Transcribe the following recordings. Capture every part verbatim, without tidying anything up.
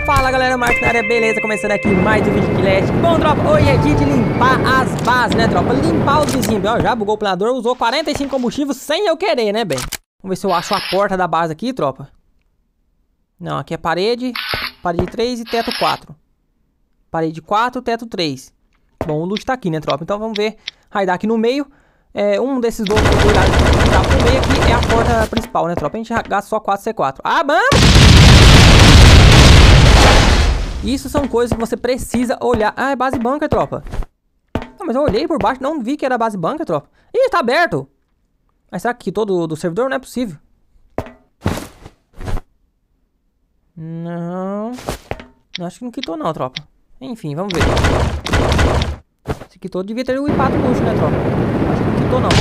Fala galera, Marcos na área, beleza? Começando aqui mais um vídeo de Leste. Bom, tropa, hoje é dia de limpar as bases, né, tropa? Limpar os vizinhos. Ó, já bugou o planador, usou quarenta e cinco combustíveis sem eu querer, né, bem? Vamos ver se eu acho a porta da base aqui, tropa. Não, aqui é parede, parede três e teto quatro. Parede quatro, teto três. Bom, o loot tá aqui, né, tropa? Então vamos ver. Raidar aqui no meio. É, um desses dois que eu vou dar pro meio aqui é a porta principal, né, tropa? A gente gasta só quatro C quatro. Ah, vamos! Isso são coisas que você precisa olhar. Ah, é base bunker, tropa. Não, mas eu olhei por baixo, não vi que era base bunker, tropa. Ih, tá aberto. Mas será que todo do servidor? Não é possível. Não. Acho que não quitou não, tropa. Enfim, vamos ver. Se quitou, devia ter o impacto luxo, né, tropa? Acho que não quitou não.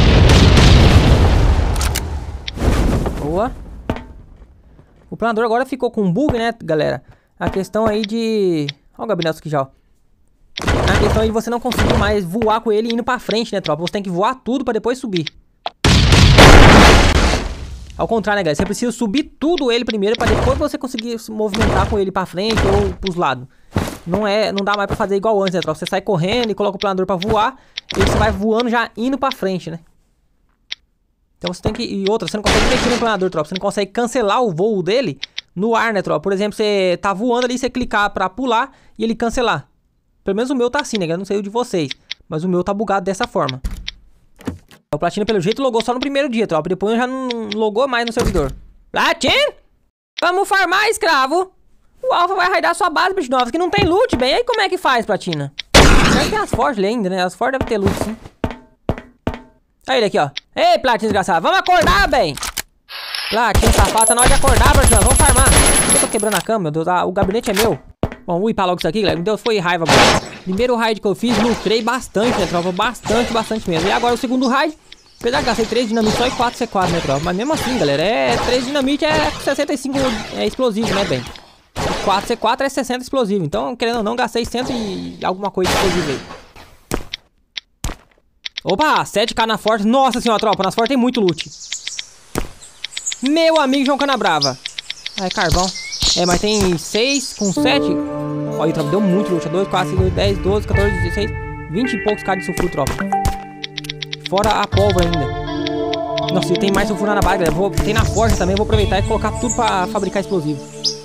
Vamos ver. Boa. O planador agora ficou com um bug, né, galera? A questão aí de... Olha o gabinete aqui já, ó. A questão aí de você não conseguir mais voar com ele indo pra frente, né, tropa? Você tem que voar tudo pra depois subir. Ao contrário, né, galera? Você precisa subir tudo ele primeiro pra depois você conseguir se movimentar com ele pra frente ou pros lados. Não é... Não dá mais pra fazer igual antes, né, tropa? Você sai correndo e coloca o planador pra voar e você vai voando já indo pra frente, né? Então você tem que... E outra, você não consegue mexer no planador, tropa. Você não consegue cancelar o voo dele no ar, né, tropa? Por exemplo, você tá voando ali, você clicar pra pular e ele cancelar. Pelo menos o meu tá assim, né? Eu não sei o de vocês, mas o meu tá bugado dessa forma. O Platina, pelo jeito, logou só no primeiro dia, tropa. Depois já não logou mais no servidor. Platina! Vamos farmar, escravo! O Alpha vai raidar sua base, bicho novos, que não tem loot, bem. Aí como é que faz, Platina? Deve ter as forjas ali ainda, né? As forjas devem ter loot, sim. Olha ele aqui, ó. Ei, Platina desgraçado. Vamos acordar, bem! Platina, safado, tá na hora de acordar, Platina. Vamos farmar. Eu tô quebrando a cama, meu Deus. Ah, o gabinete é meu. Bom, vou upar logo isso aqui, galera. Me deu foi raiva, mano. Primeiro raid que eu fiz, lucrei bastante, né, tropa? Bastante, bastante mesmo. E agora o segundo raid. Apesar que gastei três dinamite só e quatro C quatro, né, tropa? Mas mesmo assim, galera, é três dinamite é sessenta e cinco é explosivo, né, bem? quatro C quatro é sessenta explosivo. Então, querendo ou não, gastei cem e alguma coisa explosiva aí. Opa, sete K na forte. Nossa senhora, tropa, nas fortes tem muito loot. Meu amigo João Canabrava. Ah, é carvão. É, mas tem seis com sete. Olha aí, tropa, deu muito loot. dois, quatro, cinco, dez, doze, catorze, dezesseis, vinte e poucos K de sulfuro, tropa. Fora a pólvora ainda. Nossa, e tem mais sulfuro na base, galera. Vou, tem na forja também. Vou aproveitar e colocar tudo pra fabricar explosivo.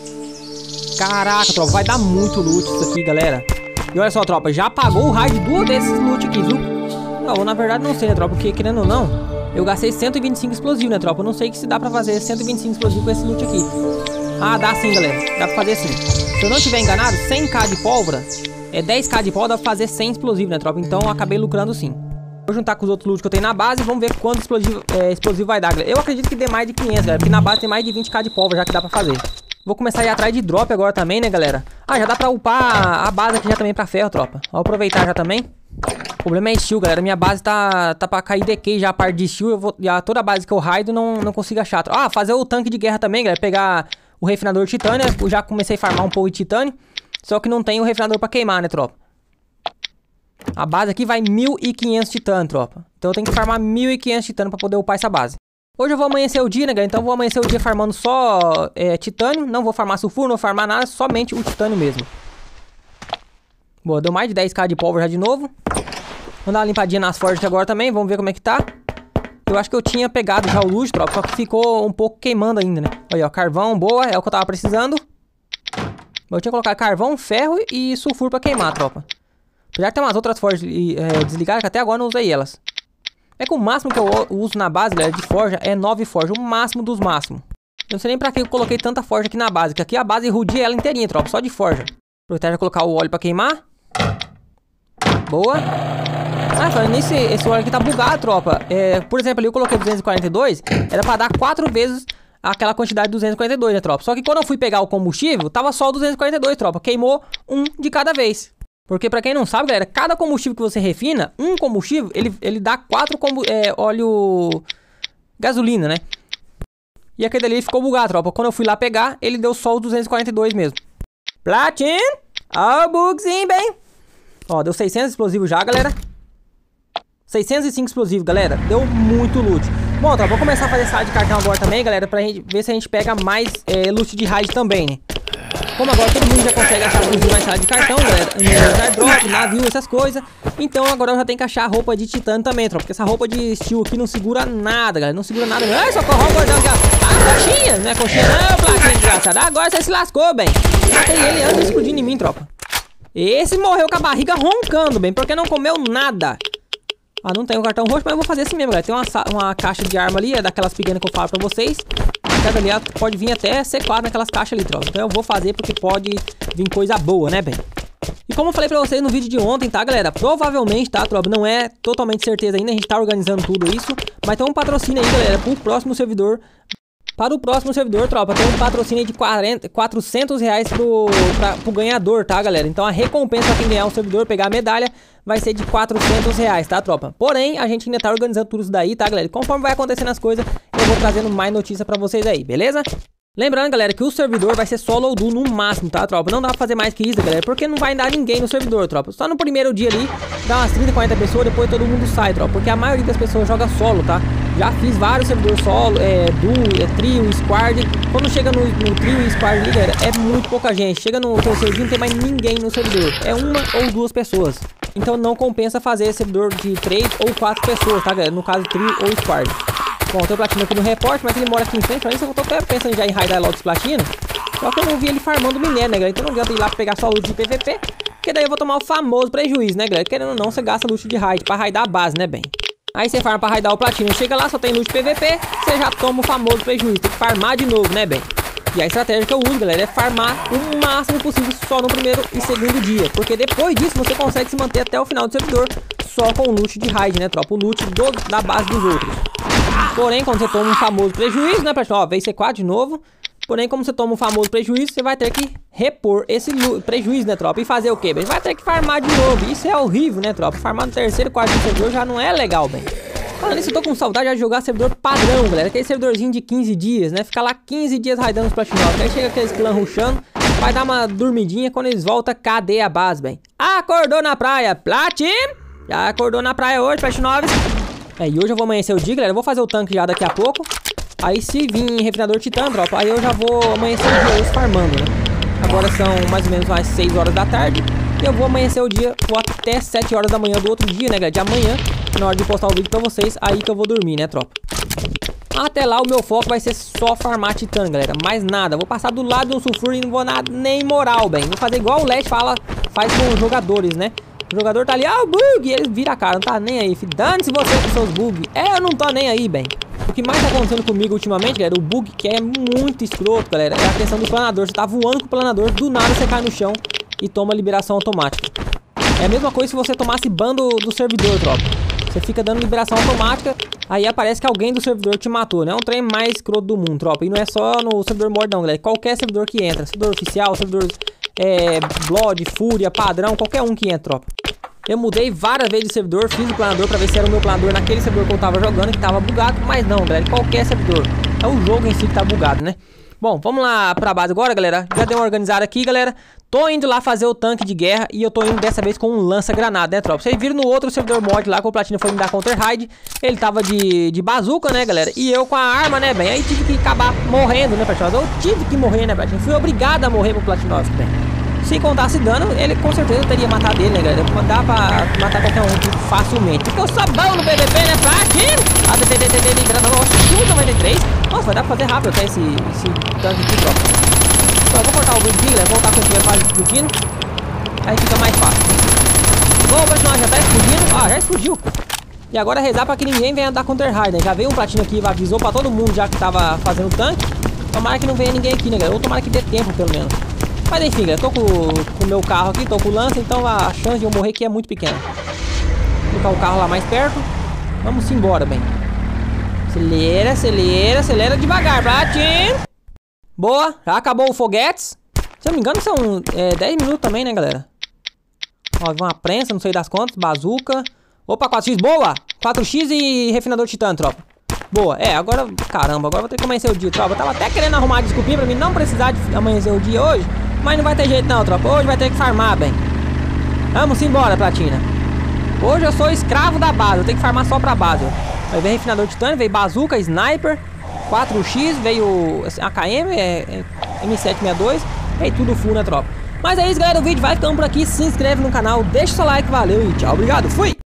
Caraca, tropa, vai dar muito loot isso aqui, galera. E olha só, tropa, já pagou o raid duas desses loot aqui, viu? Não, na verdade não sei, né, tropa? Porque, querendo ou não, eu gastei cento e vinte e cinco explosivos, né, tropa? Eu não sei se dá pra fazer cento e vinte e cinco explosivos com esse loot aqui. Ah, dá sim, galera. Dá pra fazer sim. Se eu não estiver enganado, cem K de pólvora, é dez K de pólvora, dá pra fazer cem explosivos, né, tropa? Então eu acabei lucrando sim. Vou juntar com os outros loot que eu tenho na base e vamos ver quanto explosivo, é, explosivo vai dar, galera. Eu acredito que dê mais de quinhentos, galera, porque na base tem mais de vinte K de pólvora já que dá pra fazer. Vou começar a ir atrás de drop agora também, né, galera? Ah, já dá pra upar a base aqui já também pra ferro, tropa. Vou aproveitar já também. O problema é steel, galera. Minha base tá, tá pra cair decay já a parte de steel. Eu vou, já toda a base que eu raido não, não consigo achar. Ah, fazer o tanque de guerra também, galera. Pegar o refinador de titânio. Eu já comecei a farmar um pouco de titânio. Só que não tem o refinador pra queimar, né, tropa? A base aqui vai mil e quinhentos titânio, tropa. Então eu tenho que farmar mil e quinhentos titânio pra poder upar essa base. Hoje eu vou amanhecer o dia, né, galera? Então eu vou amanhecer o dia farmando só é, titânio. Não vou farmar sulfuro, não vou farmar nada. Somente o titânio mesmo. Boa, deu mais de dez K de pólvora já de novo. Vou dar uma limpadinha nas forjas agora também. Vamos ver como é que tá. Eu acho que eu tinha pegado já o luxo, tropa. Só que ficou um pouco queimando ainda, né? Olha, ó, carvão, boa. É o que eu tava precisando. Eu tinha que colocar carvão, ferro e sulfuro pra queimar, tropa. Apesar de ter umas outras forjas é, desligadas, que até agora não usei elas. É que o máximo que eu uso na base, galera, de forja é nove forjas. O máximo dos máximos. Eu não sei nem pra que eu coloquei tanta forja aqui na base. Que aqui a base rudia ela inteirinha, tropa. Só de forja. Aproveitar e colocar o óleo pra queimar. Boa. Ah, falando nisso, esse óleo aqui tá bugado, tropa. É, por exemplo, ali eu coloquei duzentos e quarenta e dois. Era pra dar quatro vezes aquela quantidade de duzentos e quarenta e dois, né, tropa? Só que quando eu fui pegar o combustível, tava só o duzentos e quarenta e dois, tropa. Queimou um de cada vez. Porque pra quem não sabe, galera, cada combustível que você refina, um combustível, ele, ele dá quatro é, óleo gasolina, né? E aquele dali ficou bugado, tropa. Quando eu fui lá pegar, ele deu só o duzentos e quarenta e dois mesmo. Platin! Ó o bugzinho, bem. Ó, deu seiscentos explosivos já, galera. seiscentos e cinco explosivos, galera. Deu muito loot. Bom, tá, vou começar a fazer sala de cartão agora também, galera, pra gente ver se a gente pega mais é, loot de raid também, né? como agora todo mundo já consegue achar fuzil na sala de cartão, galera, no airdrop, navio, essas coisas. Então agora eu já tenho que achar roupa de titânio também, tropa. Porque essa roupa de steel aqui não segura nada, galera. Não segura nada. Ai, socorro, o gordão aqui, ó. Ah, coxinha, não é coxinha não, plaquinha desgraçada. Agora você se lascou, bem. Matei ele antes de explodir em mim, tropa. Esse morreu com a barriga roncando, bem, porque não comeu nada. Ah, não tem o cartão roxo, mas eu vou fazer assim mesmo, galera. Tem uma, uma caixa de arma ali, é daquelas pequenas que eu falo pra vocês. Cada ali pode vir até C quatro naquelas caixas ali, tropa. Então eu vou fazer porque pode vir coisa boa, né, bem? E como eu falei pra vocês no vídeo de ontem, tá, galera? Provavelmente, tá, tropa? Não é totalmente certeza ainda, a gente tá organizando tudo isso. Mas tem um patrocínio aí, galera, pro próximo servidor. Para o próximo servidor, tropa, tem um patrocínio de quarenta, quatrocentos reais pro, pra, pro ganhador, tá, galera? Então a recompensa pra quem ganhar o servidor, pegar a medalha, vai ser de quatrocentos reais, tá, tropa? Porém, a gente ainda tá organizando tudo isso daí, tá, galera? E conforme vai acontecendo as coisas, eu vou trazendo mais notícia pra vocês aí, beleza? Lembrando, galera, que o servidor vai ser solo ou duo no máximo, tá, tropa? Não dá pra fazer mais que isso, galera, porque não vai dar ninguém no servidor, tropa. Só no primeiro dia ali, dá umas trinta, quarenta pessoas, depois todo mundo sai, tropa. Porque a maioria das pessoas joga solo, tá? Já fiz vários servidores solo, é, duo, é, trio, squad. Quando chega no, no trio e squad ali, galera, é muito pouca gente. Chega no terceiro dia, não tem mais ninguém no servidor. É uma ou duas pessoas. Então não compensa fazer servidor de três ou quatro pessoas, tá, galera? No caso, trio ou squad. Bom, tem o platino aqui no reporte, mas ele mora aqui em frente. Pra isso eu tô até pensando já em raidar logo esse platino. Só que eu não vi ele farmando minério, né, galera? Então não adianta ir lá pra pegar só loot de P V P. Porque daí eu vou tomar o famoso prejuízo, né, galera? Querendo ou não, você gasta loot de raid pra raidar a base, né, bem? Aí você farma pra raidar o platino. Chega lá, só tem loot de P V P. Você já toma o famoso prejuízo. Tem que farmar de novo, né, bem? E a estratégia que eu uso, galera, é farmar o máximo possível só no primeiro e segundo dia. Porque depois disso você consegue se manter até o final do servidor só com o loot de raid, né, tropa? O loot do, da base dos outros. Porém, quando você toma um famoso prejuízo, né, pessoal? Ó, veio C quatro de novo. Porém, como você toma um famoso prejuízo, você vai ter que repor esse prejuízo, né, tropa? E fazer o quê, bem? Vai ter que farmar de novo. Isso é horrível, né, tropa? Farmar no terceiro, quarto servidor já não é legal, bem. Falando nisso, eu tô com saudade de jogar servidor padrão, galera. Aquele servidorzinho de quinze dias, né? Ficar lá quinze dias raidando os platinosos. Aí chega aqueles clã rushando, vai dar uma dormidinha. Quando eles voltam, cadê a base, bem? Acordou na praia, Platin! Já acordou na praia hoje, platinosos. É, e hoje eu vou amanhecer o dia, galera. Eu vou fazer o tanque já daqui a pouco. Aí se vir refinador titã, tropa, aí eu já vou amanhecer o dia hoje farmando, né? Agora são mais ou menos umas seis horas da tarde. E eu vou amanhecer o dia, vou até sete horas da manhã do outro dia, né, galera? De amanhã, na hora de postar o vídeo pra vocês, aí que eu vou dormir, né, tropa? Até lá o meu foco vai ser só farmar titã, galera. Mais nada. Vou passar do lado do sulfur e não vou nada, nem moral, bem. Vou fazer igual o Let fala, faz com os jogadores, né? O jogador tá ali, ah, o bug, e ele vira a cara, não tá nem aí, filho. Dane-se você com seus bugs. É, eu não tô nem aí, bem. O que mais tá acontecendo comigo ultimamente, galera, o bug que é muito escroto, galera, é a questão do planador. Você tá voando com o planador, do nada você cai no chão e toma liberação automática. É a mesma coisa se você tomasse ban do, do servidor, tropa. Você fica dando liberação automática, aí aparece que alguém do servidor te matou, né? É um trem mais escroto do mundo, tropa. E não é só no servidor mod não, galera. Qualquer servidor que entra, servidor oficial, servidor é, Blood, Fúria, padrão, qualquer um que entra, tropa. Eu mudei várias vezes de servidor, fiz o planador pra ver se era o meu planador naquele servidor que eu tava jogando, que tava bugado, mas não, galera, qualquer servidor. É o jogo em si que tá bugado, né? Bom, vamos lá pra base agora, galera. Já dei uma organizada aqui, galera. Tô indo lá fazer o tanque de guerra e eu tô indo dessa vez com um lança-granada, né, tropa? Vocês viram no outro servidor mod lá que o Platina foi me dar counter raid. Ele tava de, de bazuca, né, galera? E eu com a arma, né, bem? Aí tive que acabar morrendo, né, pessoal? Eu tive que morrer, né, Platina? Fui obrigado a morrer pro Platinovski, bem. Se contasse dano, ele com certeza teria matado ele, né, galera? Dá pra matar qualquer um facilmente. Porque eu sou bom no P V P, né, Platina? A D D D D liderando a noventa e três. Nossa, vai dar pra fazer rápido até esse, esse tanque aqui, tropa. Então, eu vou cortar o vídeo aqui, galera. Voltar quando estiver quase explodindo. Aí fica mais fácil. Bom, o personagem já tá explodindo. Ah, já explodiu. E agora rezar pra que ninguém venha dar counter raid, né? Já veio um platino aqui e avisou pra todo mundo já que tava fazendo o tanque. Tomara que não venha ninguém aqui, né, galera? Ou tomara que dê tempo, pelo menos. Mas enfim, galera, tô com o meu carro aqui, tô com o lança, então a chance de eu morrer aqui é muito pequena. Vou colocar o carro lá mais perto. Vamos embora, bem. Acelera, acelera, acelera devagar, Platin. Boa, já acabou o foguetes. Se eu não me engano são é, dez minutos também, né, galera? Ó, uma prensa, não sei das contas, bazuca. Opa, quatro x, boa! quatro x e refinador titã, tropa. Boa, é, agora, caramba, agora vou ter que amanhecer o dia, tropa. Eu tava até querendo arrumar desculpinha pra mim não precisar de amanhecer o dia hoje. Mas não vai ter jeito não, tropa. Hoje vai ter que farmar, bem. Vamos embora, Platina. Hoje eu sou escravo da base, eu tenho que farmar só pra base. Aí veio refinador titã, veio bazuca, sniper, quatro x, veio A K M, é, é, M sete sessenta e dois. É tudo full, né, tropa? Mas é isso, galera. O vídeo vai ficando por aqui. Se inscreve no canal, deixa o seu like, valeu e tchau, obrigado, fui!